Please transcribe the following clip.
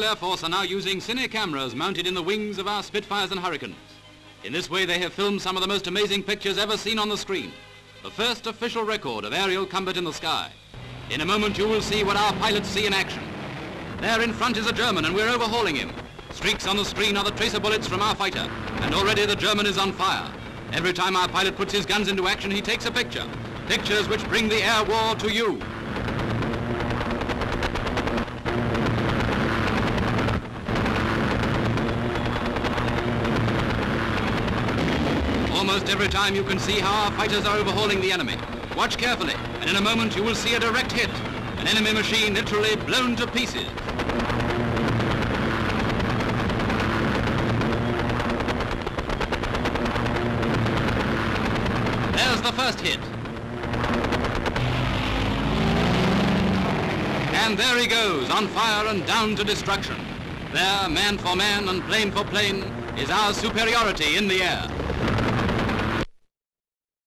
Royal Air Force are now using cine cameras mounted in the wings of our Spitfires and Hurricanes. In this way they have filmed some of the most amazing pictures ever seen on the screen. The first official record of aerial combat in the sky. In a moment you will see what our pilots see in action. There in front is a German and we're overhauling him. Streaks on the screen are the tracer bullets from our fighter, and already the German is on fire. Every time our pilot puts his guns into action, he takes a picture. Pictures which bring the air war to you. Almost every time you can see how our fighters are overhauling the enemy. Watch carefully, and in a moment you will see a direct hit. An enemy machine literally blown to pieces. There's the first hit. And there he goes, on fire and down to destruction. There, man for man and plane for plane, is our superiority in the air.